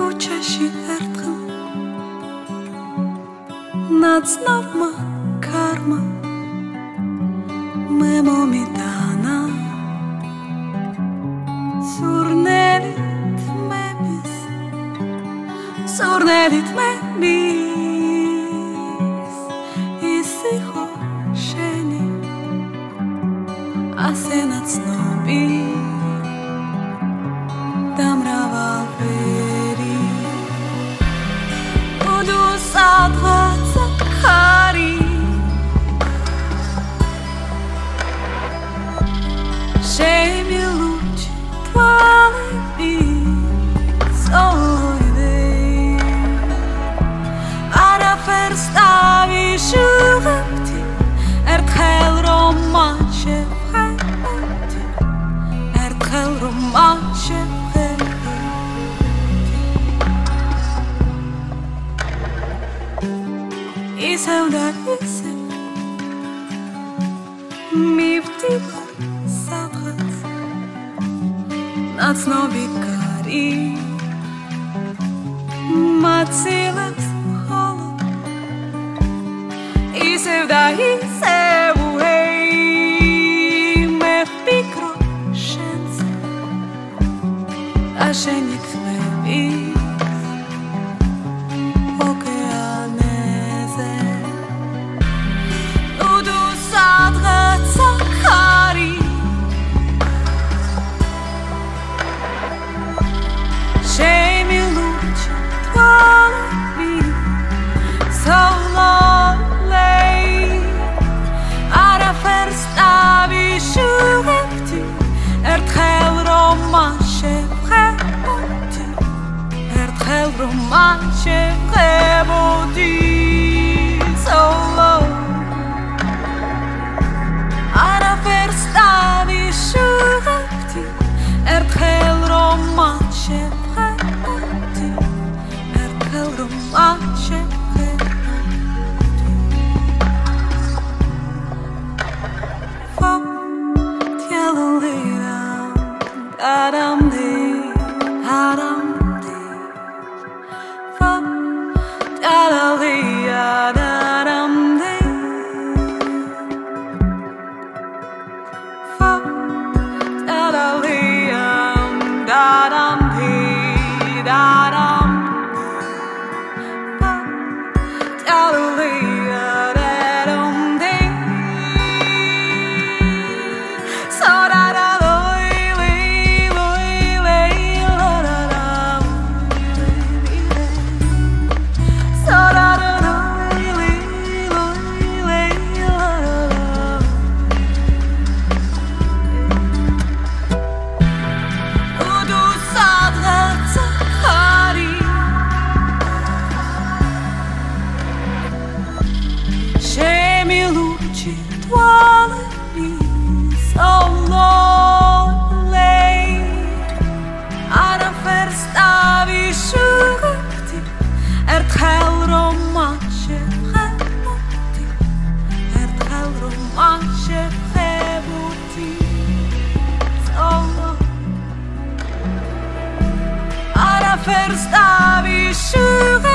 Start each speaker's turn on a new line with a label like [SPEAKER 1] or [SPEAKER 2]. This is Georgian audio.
[SPEAKER 1] ქუჩაში ერთხელ ნაცნობმა ქარმა მე მომიტანა სურნელით მების ის იყო შენი ასე ნაცნობი და მრავალფერი უდუსადღაცა ხარი შემილუჩი თვალები არაფერს დავიშუღებდი ერთხელ რომ მაშევხედი ერთხელ რომ მაშევხედი ისევ და ისევ მივდივარ სადღაც ნაცნობი კარი მაცილებს მხოლოდ ისევ და ისევ მე ვფიქრობ შენზე და შენი თმების ოკეანეზე უდუსადღაცა ხარი შემილუჩი თვალები so lonely არაფერს დავიშუღებდი ერთხელ რომ მაშევხედი ერთხელ რომ მაშევხედი so lonely არაფერს დავიშუღებდი ერთხელ რომ მაშევხედი ერთხელ რომ მაშევხედი First, I be sure.